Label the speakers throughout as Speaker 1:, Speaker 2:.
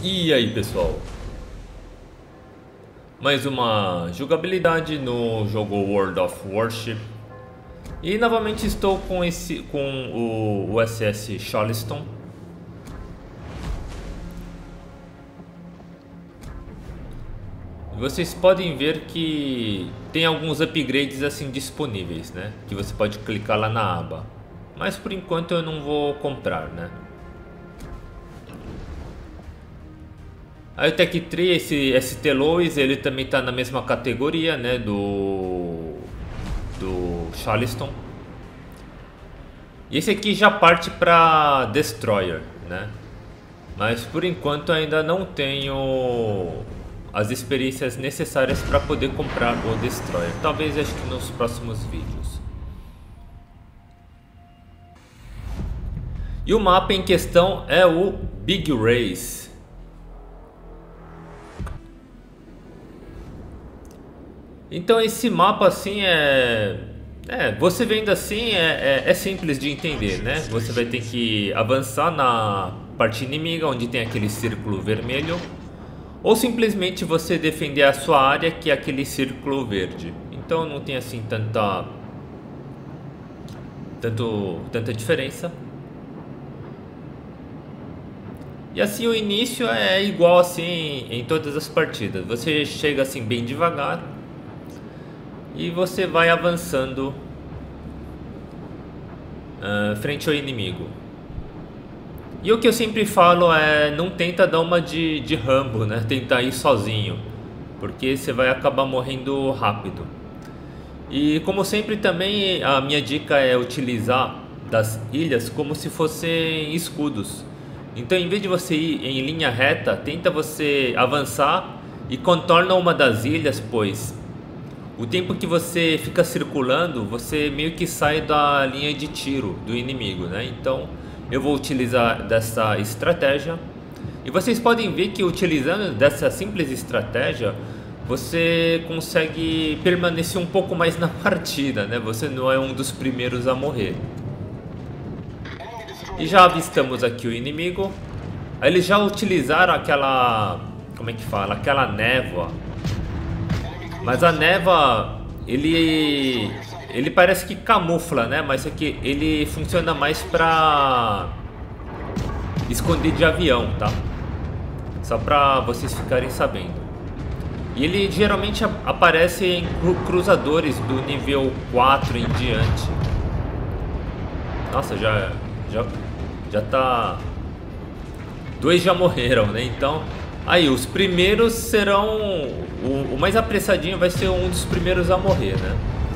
Speaker 1: E aí, pessoal? Mais uma jogabilidade no jogo World of Warship. E novamente estou com o USS Charleston. Vocês podem ver que tem alguns upgrades assim disponíveis, né? Que você pode clicar lá na aba. Mas por enquanto eu não vou comprar, né? Aí o Tech Tree, esse ST Lois, ele também está na mesma categoria, né, do Charleston. E esse aqui já parte para Destroyer, né? Mas por enquanto ainda não tenho as experiências necessárias para poder comprar o Destroyer. Talvez acho que nos próximos vídeos. E o mapa em questão é o Big Race. Então esse mapa assim você vendo assim é simples de entender, né? Você vai ter que avançar na parte inimiga onde tem aquele círculo vermelho, ou simplesmente você defender a sua área, que é aquele círculo verde. Então não tem assim tanta diferença. E assim o início é igual assim em todas as partidas. Você chega assim bem devagar e você vai avançando frente ao inimigo. E o que eu sempre falo é: não tenta dar uma de Rambo, né? Tentar ir sozinho, porque você vai acabar morrendo rápido. E como sempre também a minha dica é utilizar das ilhas como se fossem escudos. Então em vez de você ir em linha reta, tenta você avançar e contorna uma das ilhas, pois o tempo que você fica circulando, você meio que sai da linha de tiro do inimigo, né? Então eu vou utilizar dessa estratégia. E vocês podem ver que utilizando dessa simples estratégia, você consegue permanecer um pouco mais na partida, né? Você não é um dos primeiros a morrer. E já avistamos aqui o inimigo. Aí eles já utilizaram aquela... como é que fala? Aquela névoa. Mas a névoa, ele parece que camufla, né? Mas aqui ele funciona mais pra esconder de avião, tá? Só pra vocês ficarem sabendo. E ele geralmente aparece em cruzadores do nível 4 em diante. Nossa, já tá... dois já morreram, né? Então... aí, os primeiros serão... o mais apressadinho vai ser um dos primeiros a morrer, né?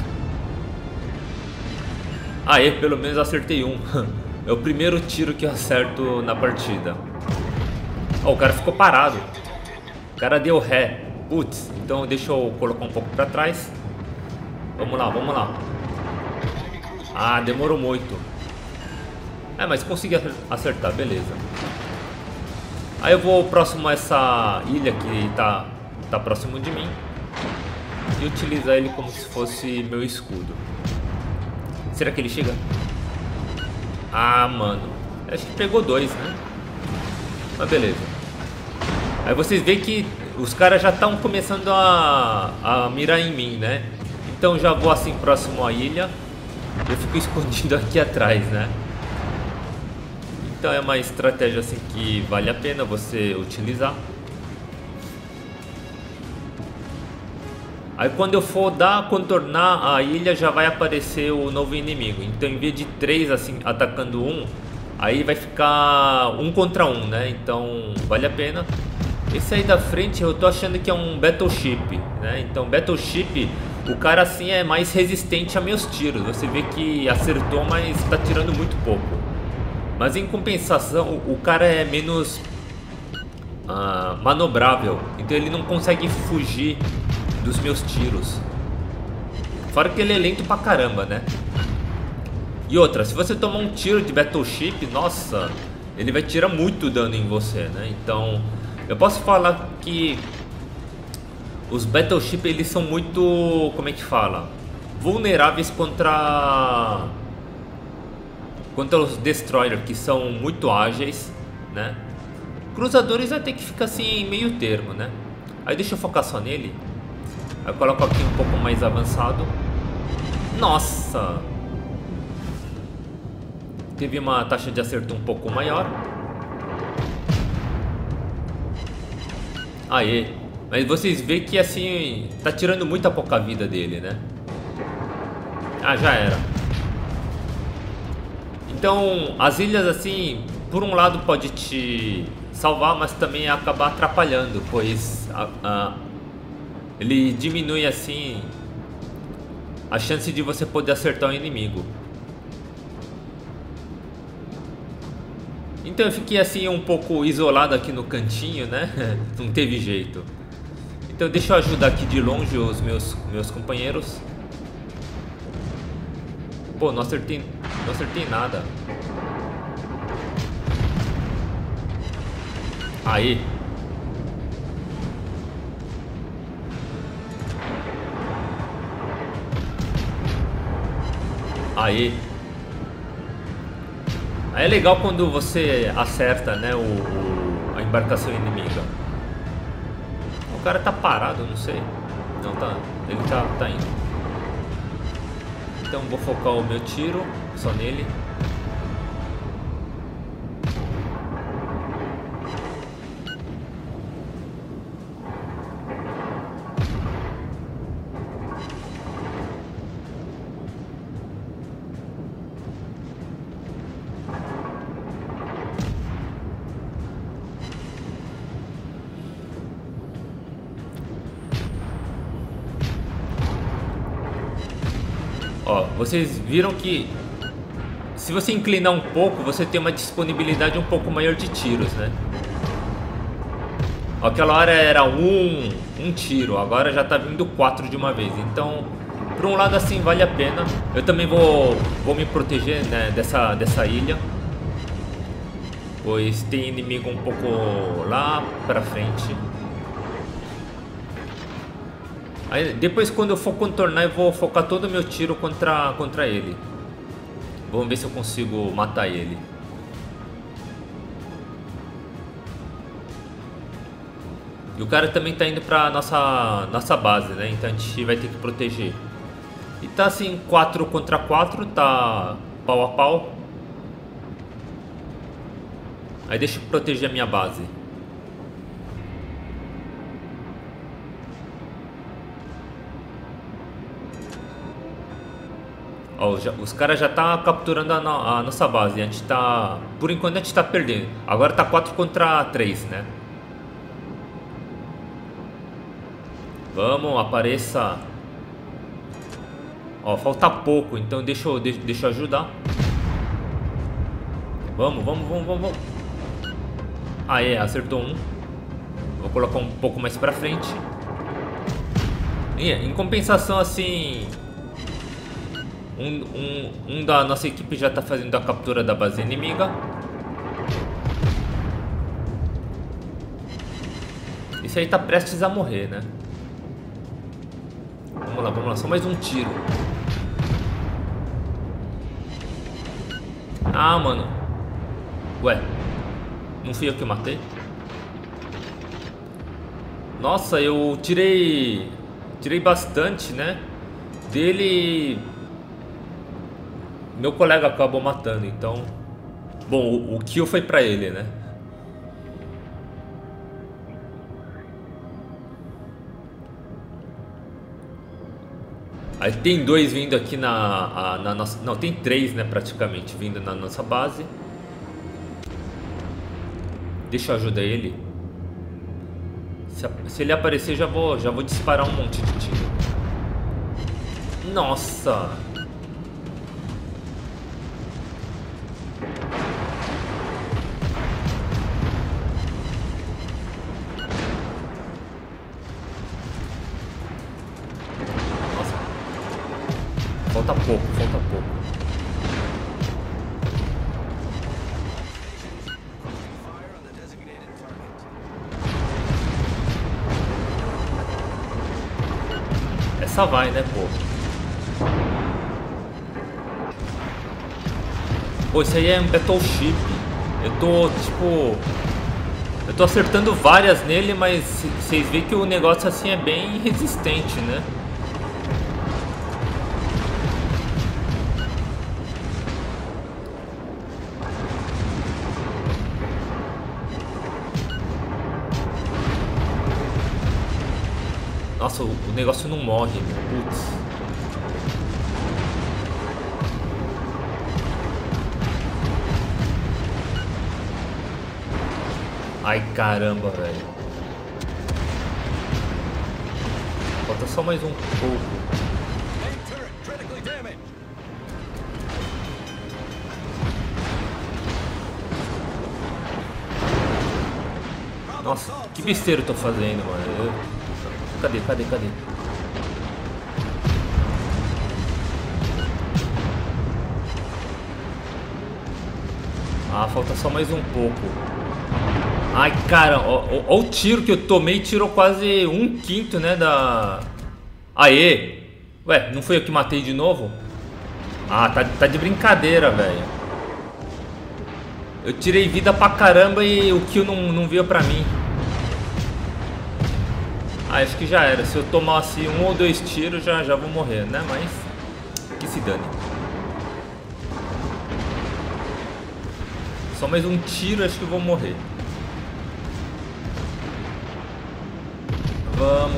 Speaker 1: Aí, pelo menos acertei um. É o primeiro tiro que eu acerto na partida. Ó, o cara ficou parado. O cara deu ré. Putz, então deixa eu colocar um pouco pra trás. Vamos lá, vamos lá. Ah, demorou muito. Mas consegui acertar, beleza. Aí eu vou próximo a essa ilha que tá próximo de mim e utilizar ele como se fosse meu escudo. Será que ele chega? Ah, mano, acho que pegou dois, né? Mas beleza. Aí vocês veem que os caras já estão começando a mirar em mim, né? Então já vou assim próximo à ilha. Eu fico escondido aqui atrás, né? Então é uma estratégia assim que vale a pena você utilizar. Aí quando eu for contornar a ilha, já vai aparecer o novo inimigo. Então em vez de 3 assim atacando um, aí vai ficar 1 contra 1, né? Então vale a pena. Esse aí da frente eu tô achando que é um Battleship, né? Então Battleship, o cara assim é mais resistente a meus tiros. Você vê que acertou, mas tá tirando muito pouco. Mas em compensação, o cara é menos manobrável. Então ele não consegue fugir dos meus tiros. Fora que ele é lento pra caramba, né? E outra, se você tomar um tiro de Battleship, nossa, ele vai tirar muito dano em você, né? Então, eu posso falar que os Battleship, eles são muito, como é que fala? Vulneráveis contra os Destroyer, que são muito ágeis, né? Cruzadores até que fica assim meio termo, né? Aí deixa eu focar só nele. Aí eu coloco aqui um pouco mais avançado. Nossa! Teve uma taxa de acerto um pouco maior. Aê! Mas vocês veem que assim tá tirando muita pouca vida dele, né? Ah, já era. Então, as ilhas assim, por um lado pode te salvar, mas também acabar atrapalhando, pois ele diminui assim a chance de você poder acertar o inimigo. Então eu fiquei assim um pouco isolado aqui no cantinho, né? Não teve jeito. Então deixa eu ajudar aqui de longe os meus companheiros. Pô, não acertei nada. Aí. Aí. Aí é legal quando você acerta, né, a embarcação inimiga. O cara tá parado, não sei. Não, tá. Ele tá indo. Então vou focar o meu tiro só nele. Ó, vocês viram que se você inclinar um pouco, você tem uma disponibilidade um pouco maior de tiros, né? Ó, aquela hora era um tiro, agora já tá vindo 4 de uma vez. Então, por um lado assim vale a pena. Eu também vou me proteger, né, dessa ilha, pois tem inimigo um pouco lá pra frente. Aí, depois quando eu for contornar, eu vou focar todo o meu tiro contra ele. Vamos ver se eu consigo matar ele. E o cara também tá indo pra nossa base, né? Então a gente vai ter que proteger. E tá assim, 4 contra 4, tá pau a pau. Aí deixa eu proteger a minha base. Ó, os caras já tá capturando a nossa base. A gente tá... Por enquanto a gente tá perdendo. Agora tá 4 contra 3, né? Vamos, apareça. Ó, falta pouco, então deixa eu ajudar. Vamos. Aê, acertou um. Vou colocar um pouco mais pra frente. E, em compensação, assim... Um da nossa equipe já tá fazendo a captura da base inimiga. Esse aí tá prestes a morrer, né? Vamos lá, só mais um tiro. Ah, mano. Ué, não fui eu que matei? Nossa, eu tirei bastante, né? Dele... Meu colega acabou matando, então... Bom, o kill foi pra ele, né? Aí tem 2 vindo aqui na nossa... Não, tem 3, né, praticamente, vindo na nossa base. Deixa eu ajudar ele. Se ele aparecer, já vou disparar um monte de tiro. Nossa! Falta pouco. Essa vai, né, pô? Pô, isso aí é um battleship. Eu tô, tipo... Eu tô acertando várias nele, mas vocês veem que o negócio assim é bem resistente, né? Nossa, o negócio não morre, meu. Putz. Ai, caramba, velho. Falta só mais um pouco. Nossa, que besteira eu tô fazendo, mano. Cadê? Ah, falta só mais um pouco. Ai, cara, ó o tiro que eu tomei, tirou quase 1/5, né, da... Aê! Ué, não foi eu que matei de novo? Ah, tá de brincadeira, velho. Eu tirei vida pra caramba e o kill não veio pra mim. Ah, acho que já era. Se eu tomasse 1 ou 2 tiros, já vou morrer, né? Mas que se dane. Só mais um tiro, acho que eu vou morrer. Vamos.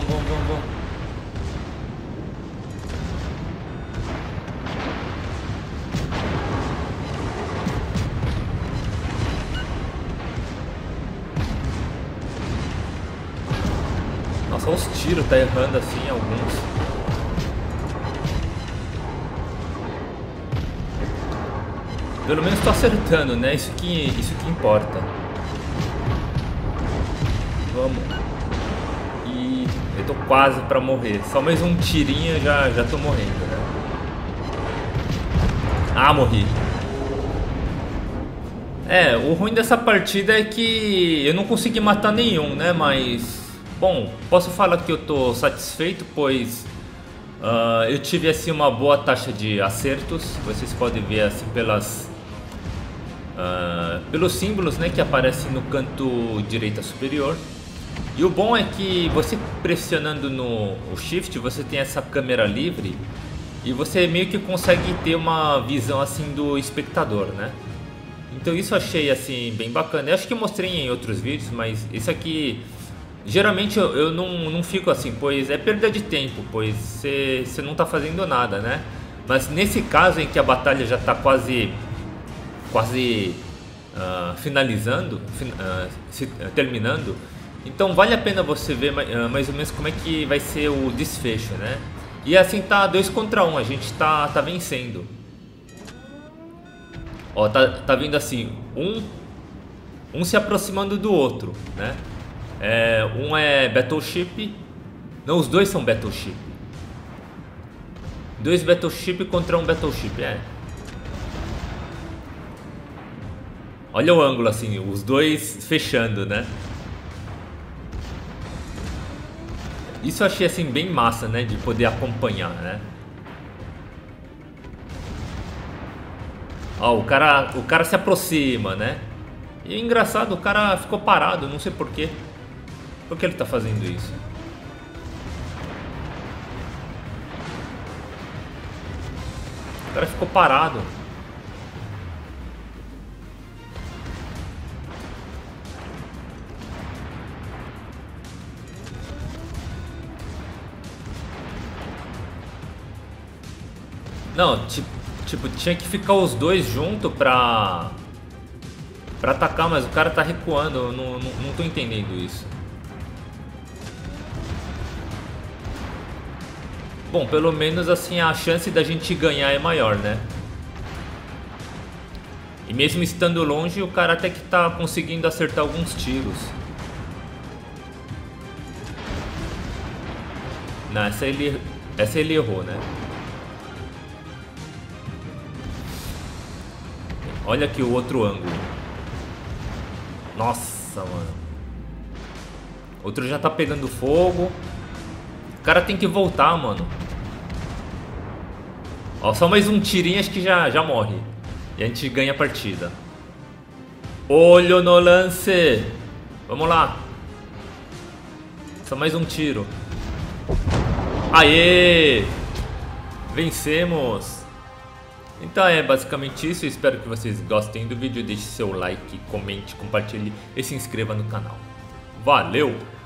Speaker 1: Nossa, olha os tiros, tá errando assim alguns. Pelo menos tô acertando, né? Isso que importa. Vamos. E eu tô quase pra morrer. Só mais um tirinho e já tô morrendo, né? Ah, morri. É, o ruim dessa partida é que eu não consegui matar nenhum, né? Mas... Bom, posso falar que eu tô satisfeito, pois eu tive assim uma boa taxa de acertos. Vocês podem ver assim pelos símbolos, né, que aparecem no canto direita superior. E o bom é que você pressionando no Shift, você tem essa câmera livre e você meio que consegue ter uma visão assim do espectador, né? Então isso eu achei assim bem bacana. Eu acho que eu mostrei em outros vídeos, mas isso aqui... Geralmente eu não fico assim, pois é perda de tempo, pois você não tá fazendo nada, né? Mas nesse caso em que a batalha já tá quase finalizando, terminando, então vale a pena você ver mais ou menos como é que vai ser o desfecho, né? E assim tá 2 contra 1, a gente tá vencendo. Ó, tá vindo assim, um se aproximando do outro, né? Um é Battleship. Não, os dois são Battleship. 2 Battleship contra um Battleship, Olha o ângulo assim, os dois fechando, né? Isso eu achei assim bem massa, né? De poder acompanhar, né? Ó, o cara se aproxima, né? E é engraçado, o cara ficou parado, não sei porquê. Por que ele tá fazendo isso? O cara ficou parado. Não, tipo, tinha que ficar os dois juntos pra atacar, mas o cara tá recuando. Eu não tô entendendo isso. Bom, pelo menos assim a chance da gente ganhar é maior, né? E mesmo estando longe, o cara até que tá conseguindo acertar alguns tiros. Não, essa ele errou, né? Olha aqui o outro ângulo. Nossa, mano. Outro já tá pegando fogo. O cara tem que voltar, mano. Ó, só mais um tirinho, acho que já morre. E a gente ganha a partida. Olho no lance. Vamos lá. Só mais um tiro. Aê! Vencemos! Então é basicamente isso. Eu espero que vocês gostem do vídeo. Deixe seu like, comente, compartilhe e se inscreva no canal. Valeu!